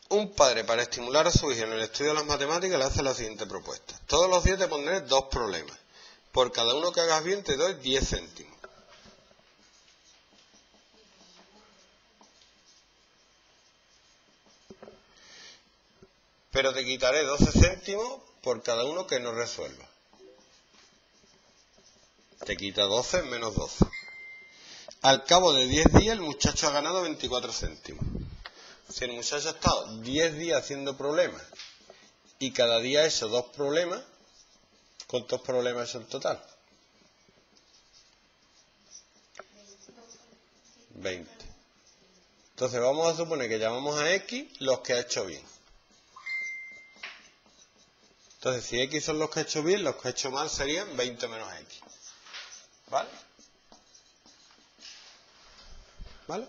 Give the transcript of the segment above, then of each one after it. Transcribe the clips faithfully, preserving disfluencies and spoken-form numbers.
Un padre, para estimular a su hijo en el estudio de las matemáticas, le hace la siguiente propuesta. Todos los días te pondré dos problemas. Por cada uno que hagas bien te doy diez céntimos. Pero te quitaré doce céntimos por cada uno que no resuelva. Te quita doce menos doce. Al cabo de diez días el muchacho ha ganado veinticuatro céntimos. Si el muchacho ha estado diez días haciendo problemas y cada día ha hecho dos problemas, ¿cuántos problemas ha hecho en total? veinte. Entonces vamos a suponer que llamamos a X los que ha hecho bien. Entonces si X son los que ha hecho bien, los que ha hecho mal serían veinte menos X. ¿Vale? ¿Vale?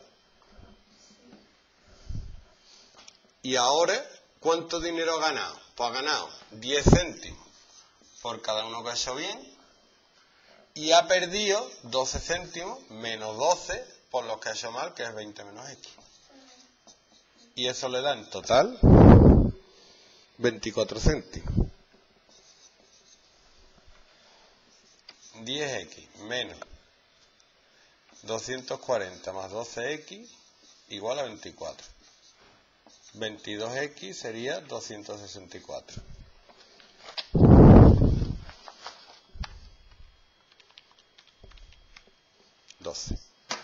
Y ahora, ¿cuánto dinero ha ganado? Pues ha ganado diez céntimos por cada uno que ha hecho bien y ha perdido doce céntimos menos doce por los que ha hecho mal, que es veinte menos X. Y eso le da en total veinticuatro céntimos. diez X menos doscientos cuarenta más doce X igual a veinticuatro. veintidós X sería doscientos sesenta y cuatro. doce.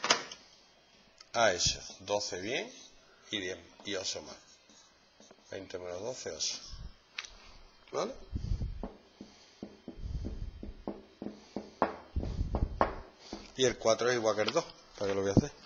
Ha hecho doce bien y diez y ocho mal. veinte menos doce, ocho. ¿Vale? Y el cuatro es igual que el dos. ¿Para qué lo voy a hacer?